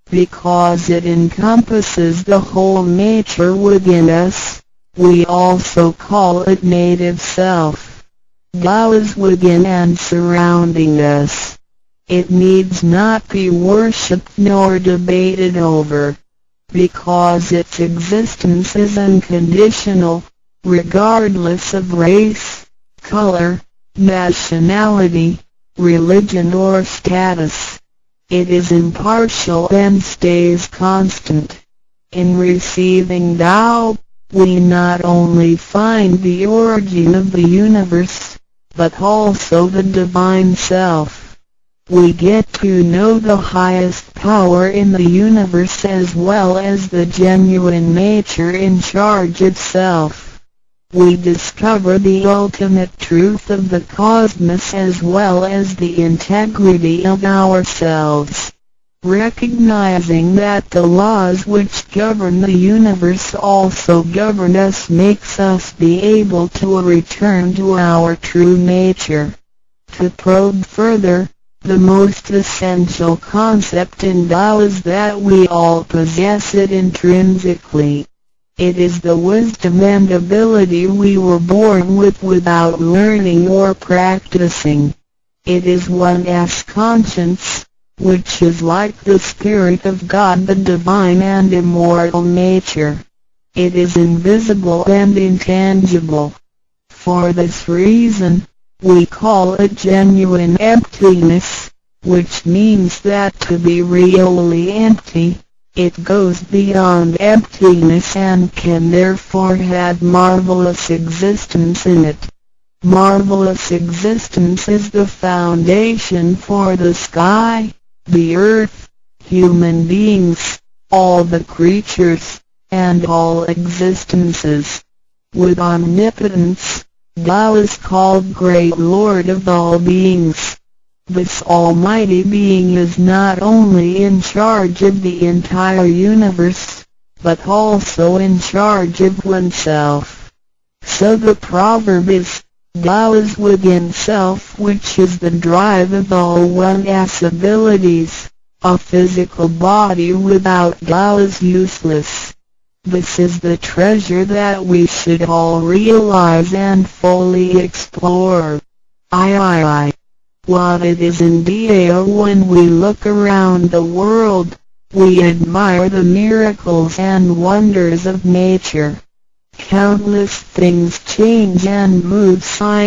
Because it encompasses the whole nature within us, we also call it native self. Tao is within and surrounding us. It needs not be worshipped nor debated over, because its existence is unconditional, regardless of race, color, nationality, religion or status. It is impartial and stays constant. In receiving Tao, we not only find the origin of the universe, but also the divine self. We get to know the highest power in the universe as well as the genuine nature in charge itself. We discover the ultimate truth of the cosmos as well as the integrity of ourselves. Recognizing that the laws which govern the universe also govern us makes us be able to return to our true nature. To probe further, the most essential concept in Tao is that we all possess it intrinsically. It is the wisdom and ability we were born with without learning or practicing. It is one's conscience, which is like the Spirit of God, the divine and immortal nature. It is invisible and intangible. For this reason, we call it genuine emptiness, which means that to be really empty, it goes beyond emptiness and can therefore have marvelous existence in it. Marvelous existence is the foundation for the sky, the earth, human beings, all the creatures, and all existences. With omnipotence, Tao is called Great Lord of all beings. This almighty being is not only in charge of the entire universe, but also in charge of oneself. So the proverb is, Tao is within self, which is the drive of all one's abilities. A physical body without Tao is useless. This is the treasure that we should all realize and fully explore. I I I. What it is indeed. When we look around the world, we admire the miracles and wonders of nature. Countless things change and move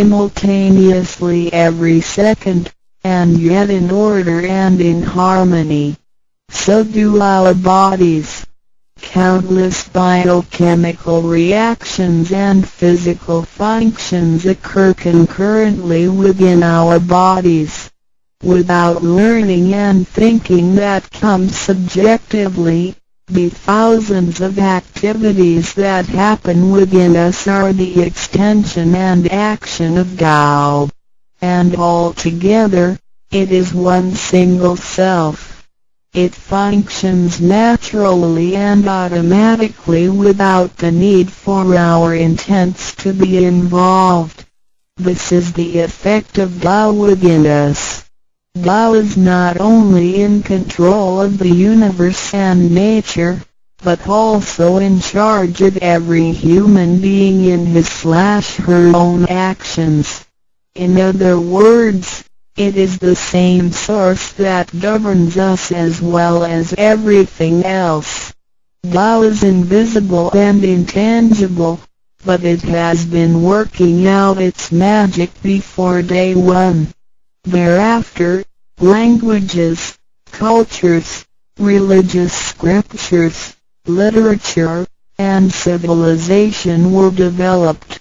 simultaneously every second, and yet in order and in harmony. So do our bodies. Countless biochemical reactions and physical functions occur concurrently within our bodies. Without learning and thinking that comes subjectively, the thousands of activities that happen within us are the extension and action of Tao. And altogether, it is one single self. It functions naturally and automatically without the need for our intents to be involved. This is the effect of Tao within us. Tao is not only in control of the universe and nature, but also in charge of every human being in his slash her own actions. In other words, it is the same source that governs us as well as everything else. Tao is invisible and intangible, but it has been working out its magic before day one. Thereafter, languages, cultures, religious scriptures, literature, and civilization were developed.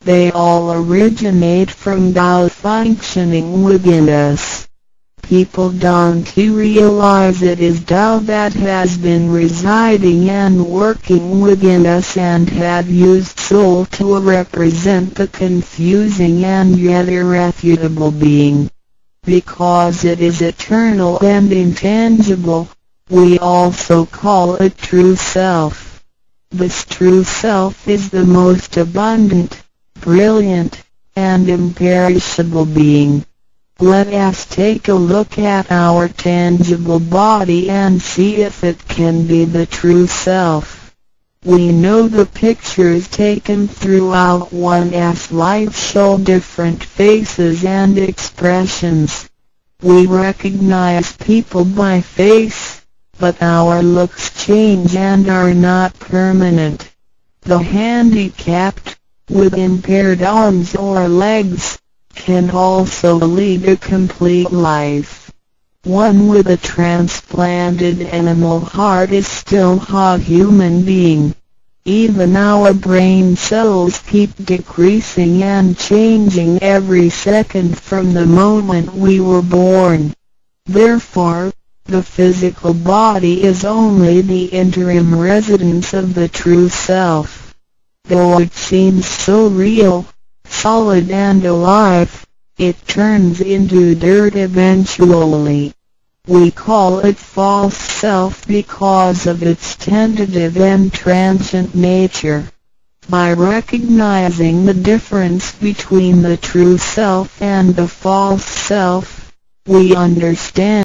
They all originate from Tao functioning within us. People don't realize it is Tao that has been residing and working within us and had used soul to represent the confusing and yet irrefutable being. Because it is eternal and intangible, we also call it true self. This true self is the most abundant, brilliant, and imperishable being. Let us take a look at our tangible body and see if it can be the true self. We know the pictures taken throughout one's life show different faces and expressions. We recognize people by face, but our looks change and are not permanent. The handicapped, with impaired arms or legs, can also lead a complete life. One with a transplanted animal heart is still a human being. Even our brain cells keep decreasing and changing every second from the moment we were born. Therefore, the physical body is only the interim residence of the true self. Though it seems so real, solid and alive, it turns into dirt eventually. We call it false self because of its tentative and transient nature. By recognizing the difference between the true self and the false self, we understand